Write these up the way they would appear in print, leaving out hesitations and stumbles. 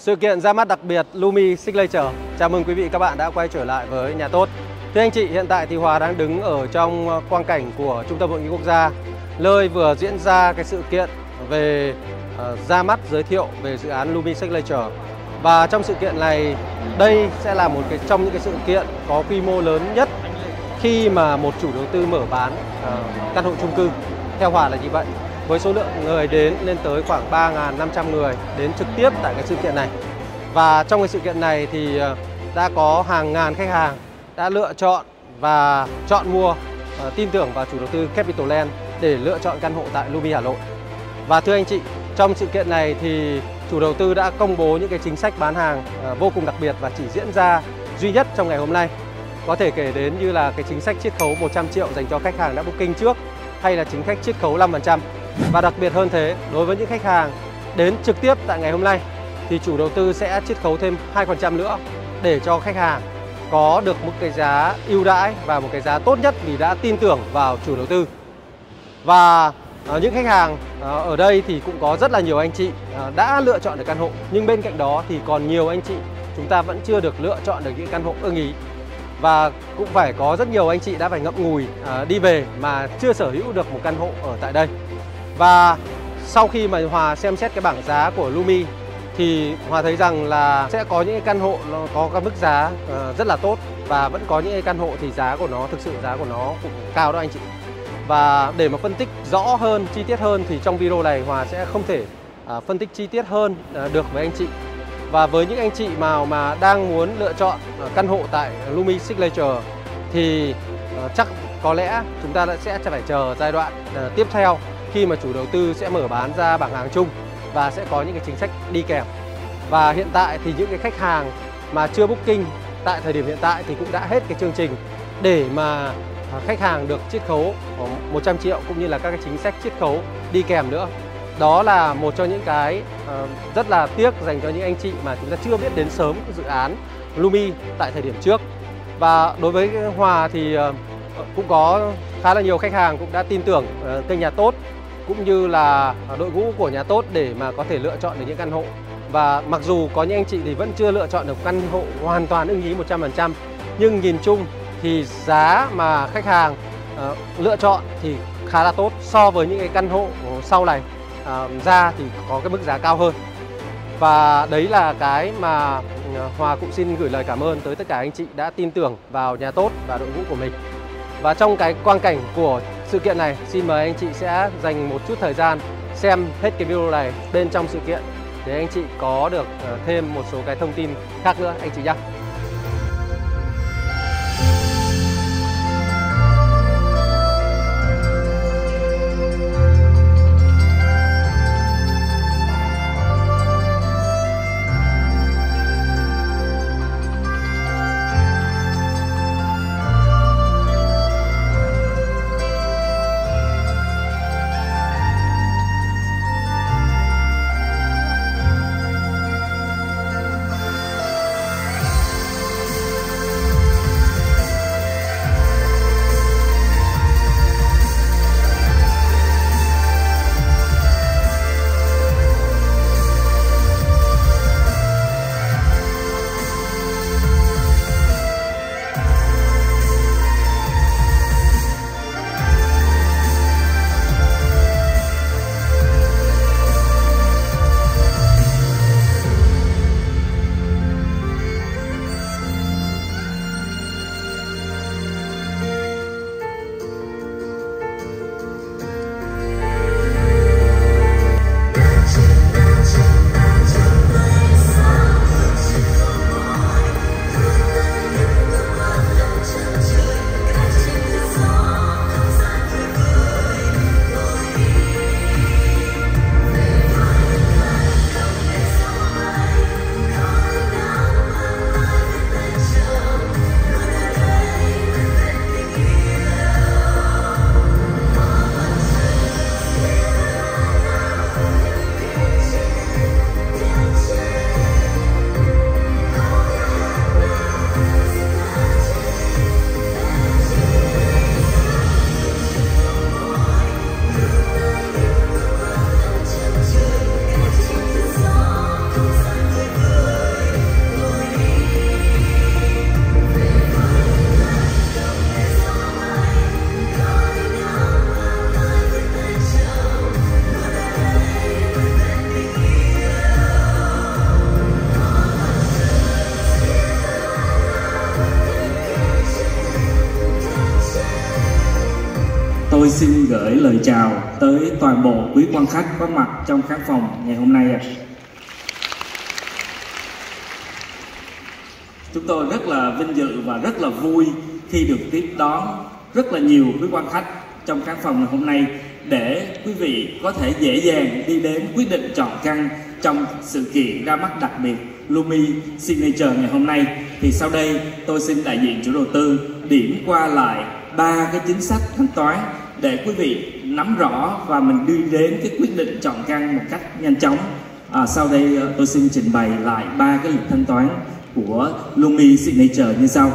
Sự kiện ra mắt đặc biệt Lumi Signature. Chào mừng quý vị các bạn đã quay trở lại với Nhà Tốt. Thưa anh chị, hiện tại thì Hòa đang đứng ở trong quang cảnh của Trung tâm Hội nghị Quốc gia, nơi vừa diễn ra cái sự kiện về ra mắt giới thiệu về dự án Lumi Signature. Và trong sự kiện này, đây sẽ là một trong những cái sự kiện có quy mô lớn nhất khi mà một chủ đầu tư mở bán căn hộ chung cư. Theo Hòa là như vậy. Với số lượng người đến lên tới khoảng 3.500 người đến trực tiếp tại cái sự kiện này. Và trong cái sự kiện này thì đã có hàng ngàn khách hàng đã lựa chọn và chọn mua, tin tưởng vào chủ đầu tư Capital Land để lựa chọn căn hộ tại Lumi Hà Nội. Và thưa anh chị, trong sự kiện này thì chủ đầu tư đã công bố những cái chính sách bán hàng vô cùng đặc biệt và chỉ diễn ra duy nhất trong ngày hôm nay. Có thể kể đến như là cái chính sách chiết khấu 100 triệu dành cho khách hàng đã booking trước, hay là chính sách chiết khấu 5%. Và đặc biệt hơn thế, đối với những khách hàng đến trực tiếp tại ngày hôm nay thì chủ đầu tư sẽ chiết khấu thêm 2% nữa để cho khách hàng có được một cái giá ưu đãi và một cái giá tốt nhất vì đã tin tưởng vào chủ đầu tư. Và những khách hàng ở đây thì cũng có rất là nhiều anh chị đã lựa chọn được căn hộ, nhưng bên cạnh đó thì còn nhiều anh chị chúng ta vẫn chưa được lựa chọn được những căn hộ ưng ý. Và cũng phải có rất nhiều anh chị đã phải ngậm ngùi đi về mà chưa sở hữu được một căn hộ ở tại đây. Và sau khi mà Hòa xem xét cái bảng giá của Lumi thì Hòa thấy rằng là sẽ có những cái căn hộ nó có cái mức giá rất là tốt, và vẫn có những cái căn hộ thì giá của nó, thực sự giá của nó cũng cao đó anh chị. Và để mà phân tích rõ hơn, chi tiết hơn thì trong video này Hòa sẽ không thể phân tích chi tiết hơn được với anh chị. Và với những anh chị mà đang muốn lựa chọn căn hộ tại Lumi Signature thì chắc có lẽ chúng ta sẽ phải chờ giai đoạn tiếp theo khi mà chủ đầu tư sẽ mở bán ra bảng hàng chung và sẽ có những cái chính sách đi kèm. Và hiện tại thì những cái khách hàng mà chưa booking tại thời điểm hiện tại thì cũng đã hết cái chương trình để mà khách hàng được chiết khấu 100 triệu cũng như là các cái chính sách chiết khấu đi kèm nữa. Đó là một trong những cái rất là tiếc dành cho những anh chị mà chúng ta chưa biết đến sớm dự án Lumi tại thời điểm trước. Và đối với Hòa thì cũng có khá là nhiều khách hàng cũng đã tin tưởng kênh Nhà Tốt cũng như là đội ngũ của Nhà Tốt để mà có thể lựa chọn được những căn hộ. Và mặc dù có những anh chị thì vẫn chưa lựa chọn được căn hộ hoàn toàn ưng ý 100%, nhưng nhìn chung thì giá mà khách hàng lựa chọn thì khá là tốt so với những cái căn hộ sau này ra thì có cái mức giá cao hơn. Và đấy là cái mà Hòa cũng xin gửi lời cảm ơn tới tất cả anh chị đã tin tưởng vào Nhà Tốt và đội ngũ của mình. Và trong cái quang cảnh của sự kiện này, xin mời anh chị sẽ dành một chút thời gian xem hết cái video này bên trong sự kiện để anh chị có được thêm một số cái thông tin khác nữa anh chị nhé. tôi xin gửi lời chào tới toàn bộ quý quan khách có mặt trong khán phòng ngày hôm nay. Chúng tôi rất là vinh dự và rất là vui khi được tiếp đón rất là nhiều quý quan khách trong khán phòng ngày hôm nay để quý vị có thể dễ dàng đi đến quyết định chọn căn trong sự kiện ra mắt đặc biệt Lumi Signature ngày hôm nay. Thì sau đây tôi xin đại diện chủ đầu tư điểm qua lại 3 cái chính sách thanh toán để quý vị nắm rõ và mình đi đến cái quyết định chọn căn một cách nhanh chóng. Sau đây tôi xin trình bày lại 3 cái lịch thanh toán của Lumi Signature như sau.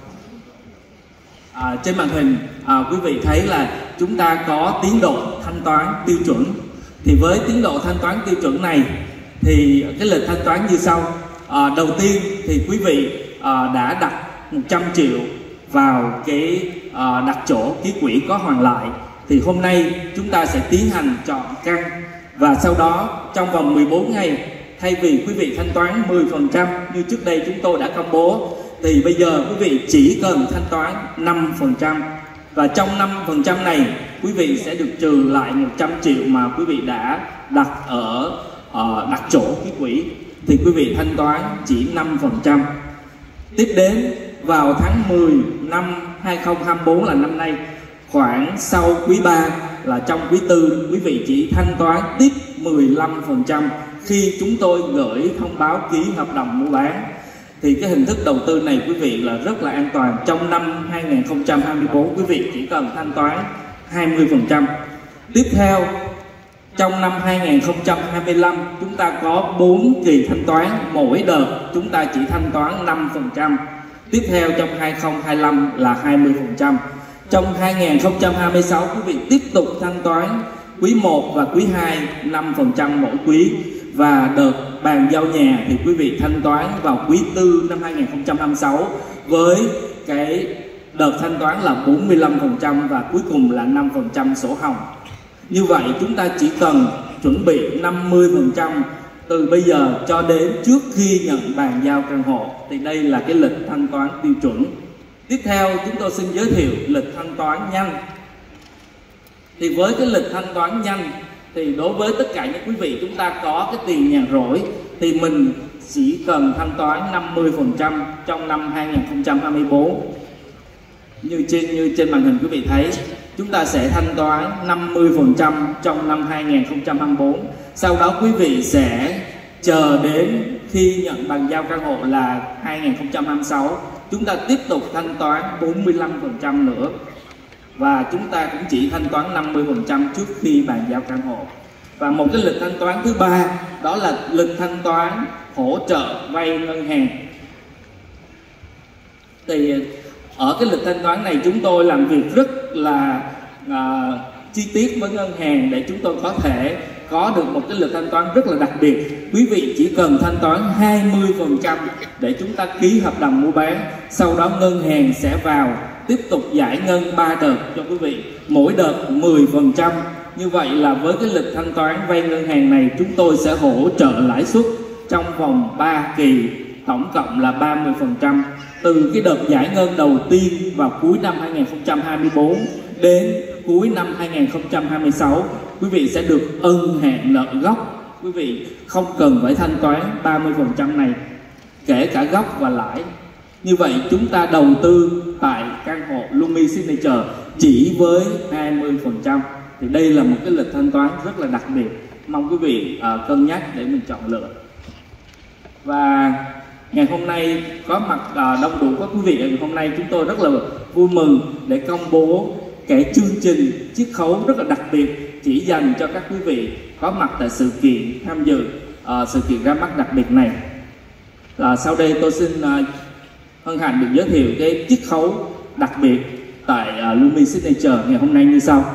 Trên màn hình quý vị thấy là chúng ta có tiến độ thanh toán tiêu chuẩn. Thì với tiến độ thanh toán tiêu chuẩn này thì cái lịch thanh toán như sau. Đầu tiên thì quý vị đã đặt 100 triệu vào cái đặt chỗ ký quỹ có hoàn lại. Thì hôm nay chúng ta sẽ tiến hành chọn căn và sau đó trong vòng 14 ngày thay vì quý vị thanh toán 10% như trước đây chúng tôi đã công bố thì bây giờ quý vị chỉ cần thanh toán 5%. Và trong 5% này quý vị sẽ được trừ lại 100 triệu mà quý vị đã đặt ở đặt chỗ ký quỹ. Thì quý vị thanh toán chỉ 5%. Tiếp đến vào tháng 10 năm 2024 là năm nay, khoảng sau quý 3 là trong quý 4, quý vị chỉ thanh toán tiếp 15% khi chúng tôi gửi thông báo ký hợp đồng mua bán. Thì cái hình thức đầu tư này quý vị là rất là an toàn. Trong năm 2024 quý vị chỉ cần thanh toán 20%. Tiếp theo trong năm 2025 chúng ta có 4 kỳ thanh toán, mỗi đợt chúng ta chỉ thanh toán 5%. Tiếp theo trong 2025 là 20%. Trong 2026 quý vị tiếp tục thanh toán quý 1 và quý 2 5% mỗi quý. Và đợt bàn giao nhà thì quý vị thanh toán vào quý 4 năm 2026 với cái đợt thanh toán là 45% và cuối cùng là 5% sổ hồng. Như vậy chúng ta chỉ cần chuẩn bị 50% từ bây giờ cho đến trước khi nhận bàn giao căn hộ. Thì đây là cái lịch thanh toán tiêu chuẩn. Tiếp theo chúng tôi xin giới thiệu lịch thanh toán nhanh. Thì với cái lịch thanh toán nhanh thì đối với tất cả những quý vị chúng ta có cái tiền nhàn rỗi thì mình chỉ cần thanh toán 50% trong năm 2024. Như trên màn hình quý vị thấy, chúng ta sẽ thanh toán 50% trong năm 2024. Sau đó quý vị sẽ chờ đến khi nhận bàn giao căn hộ là 2026, chúng ta tiếp tục thanh toán 45% nữa. Và chúng ta cũng chỉ thanh toán 50% trước khi bàn giao căn hộ. Và một cái lịch thanh toán thứ ba đó là lịch thanh toán hỗ trợ vay ngân hàng. Thì ở cái lịch thanh toán này chúng tôi làm việc rất là chi tiết với ngân hàng để chúng tôi có thể có được một cái lịch thanh toán rất là đặc biệt. Quý vị chỉ cần thanh toán 20% để chúng ta ký hợp đồng mua bán. Sau đó ngân hàng sẽ vào tiếp tục giải ngân 3 đợt cho quý vị, mỗi đợt 10%. Như vậy là với cái lịch thanh toán vay ngân hàng này chúng tôi sẽ hỗ trợ lãi suất trong vòng 3 kỳ, tổng cộng là 30%. Từ cái đợt giải ngân đầu tiên vào cuối năm 2024 đến cuối năm 2026, quý vị sẽ được ân hạn nợ gốc. Quý vị không cần phải thanh toán 30% này, kể cả gốc và lãi. Như vậy chúng ta đầu tư tại căn hộ Lumi Signature chỉ với 20%. Thì đây là một cái lịch thanh toán rất là đặc biệt. Mong quý vị cân nhắc để mình chọn lựa. Và ngày hôm nay có mặt đông đủ các quý vị. Hôm nay chúng tôi rất là vui mừng để công bố cái chương trình chiết khấu rất là đặc biệt chỉ dành cho các quý vị có mặt tại sự kiện, tham dự sự kiện ra mắt đặc biệt này. Sau đây tôi xin hân hạnh được giới thiệu cái chiết khấu đặc biệt tại Lumi Signature ngày hôm nay như sau.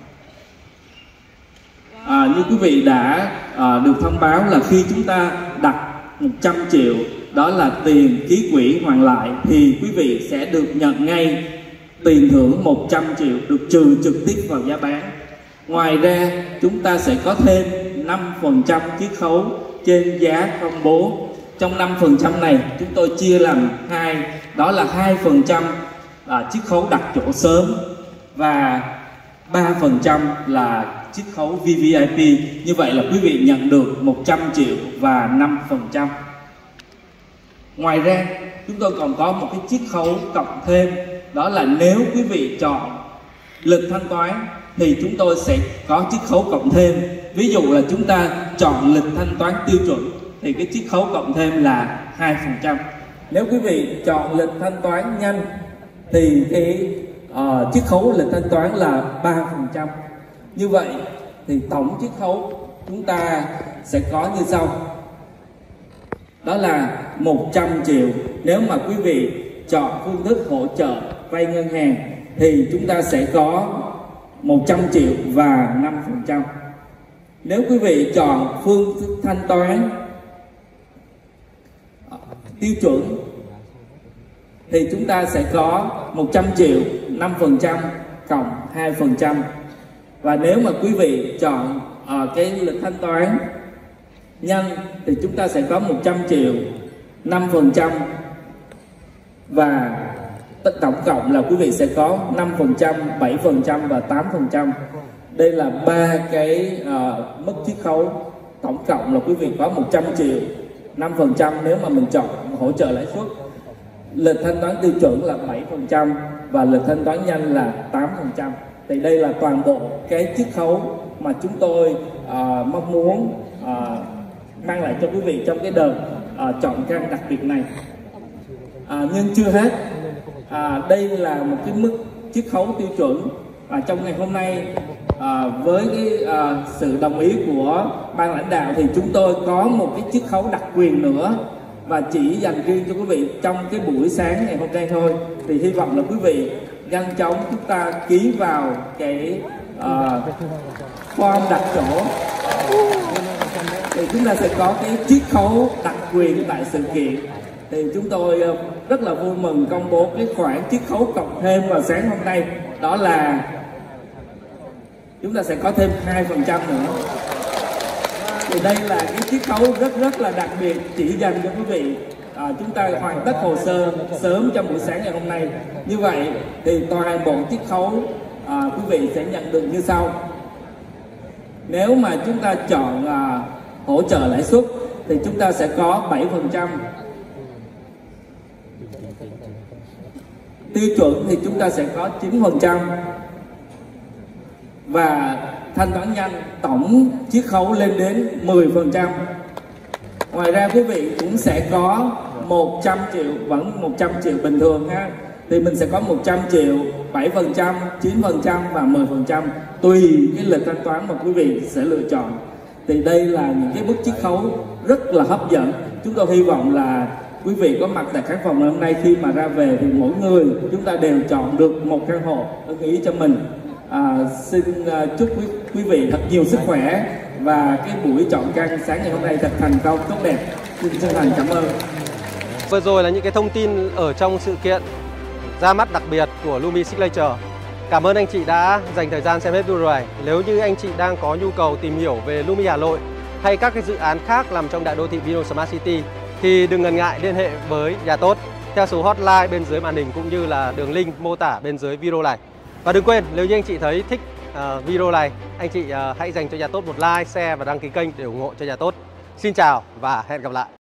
Như quý vị đã được thông báo là khi chúng ta đặt 100 triệu đó là tiền ký quỹ hoàn lại thì quý vị sẽ được nhận ngay tiền thưởng 100 triệu được trừ trực tiếp vào giá bán. Ngoài ra chúng ta sẽ có thêm 5% chiết khấu trên giá công bố. Trong 5% này chúng tôi chia làm 2, đó là 2% chiết khấu đặt chỗ sớm và 3% là chiết khấu VVIP. Như vậy là quý vị nhận được 100 triệu và 5%. Ngoài ra chúng tôi còn có một cái chiết khấu cộng thêm, đó là nếu quý vị chọn lịch thanh toán thì chúng tôi sẽ có chiết khấu cộng thêm. Ví dụ là chúng ta chọn lịch thanh toán tiêu chuẩn thì cái chiết khấu cộng thêm là 2%. Nếu quý vị chọn lịch thanh toán nhanh thì cái chiết khấu lịch thanh toán là 3%. Như vậy thì tổng chiết khấu chúng ta sẽ có như sau. Đó là 100 triệu nếu mà quý vị chọn phương thức hỗ trợ vay ngân hàng thì chúng ta sẽ có 100 triệu và 5%. Nếu quý vị chọn phương thức thanh toán tiêu chuẩn thì chúng ta sẽ có 100 triệu 5% cộng 2%. Và nếu mà quý vị chọn cái lịch thanh toán nhanh thì chúng ta sẽ có 100 triệu 5% và tổng cộng là quý vị sẽ có 5%, 7% và 8%. Đây là ba cái mức chiết khấu. Tổng cộng là quý vị có 100 triệu 5% nếu mà mình chọn hỗ trợ lãi suất. Lịch thanh toán tiêu chuẩn là 7% và lịch thanh toán nhanh là 8%. Thì đây là toàn bộ cái chiết khấu mà chúng tôi mong muốn mang lại cho quý vị trong cái đợt chọn căn đặc biệt này. Nhưng chưa hết, đây là một cái mức chiết khấu tiêu chuẩn. Trong ngày hôm nay với cái sự đồng ý của ban lãnh đạo thì chúng tôi có một cái chiết khấu đặc quyền nữa và chỉ dành riêng cho quý vị trong cái buổi sáng ngày hôm nay thôi. Thì hy vọng là quý vị nhanh chóng chúng ta ký vào cái form đặt chỗ thì chúng ta sẽ có cái chiết khấu đặc quyền tại sự kiện. Thì chúng tôi rất là vui mừng công bố cái khoản chiết khấu cộng thêm vào sáng hôm nay, đó là chúng ta sẽ có thêm 2% nữa. Thì đây là cái chiết khấu rất là đặc biệt chỉ dành cho quý vị. Chúng ta hoàn tất hồ sơ sớm trong buổi sáng ngày hôm nay. Như vậy thì toàn bộ chiết khấu quý vị sẽ nhận được như sau. Nếu mà chúng ta chọn hỗ trợ lãi suất thì chúng ta sẽ có 7%. Tiêu chuẩn thì chúng ta sẽ có 9%. Và thanh toán nhanh tổng chiết khấu lên đến 10%. Ngoài ra quý vị cũng sẽ có 100 triệu, vẫn 100 triệu bình thường ha. Thì mình sẽ có 100 triệu, 7%, 9% và 10% tùy cái lịch thanh toán mà quý vị sẽ lựa chọn. Thì đây là những cái mức chiết khấu rất là hấp dẫn. Chúng tôi hy vọng là quý vị có mặt tại khán phòng ngày hôm nay khi mà ra về thì mỗi người chúng ta đều chọn được một căn hộ ưng ý cho mình. Xin chúc quý vị thật nhiều sức khỏe và cái buổi chọn căn sáng ngày hôm nay thật thành công tốt đẹp. Xin chân thành cảm ơn. Vừa rồi là những cái thông tin ở trong sự kiện ra mắt đặc biệt của Lumi Signature. Cảm ơn anh chị đã dành thời gian xem hết video này. Nếu như anh chị đang có nhu cầu tìm hiểu về Lumi Hà Nội hay các cái dự án khác nằm trong đại đô thị Vinhome Smart City thì đừng ngần ngại liên hệ với Nhà Tốt theo số hotline bên dưới màn hình cũng như là đường link mô tả bên dưới video này. Và đừng quên, nếu như anh chị thấy thích video này, anh chị hãy dành cho Nhà Tốt một like, share và đăng ký kênh để ủng hộ cho Nhà Tốt. Xin chào và hẹn gặp lại.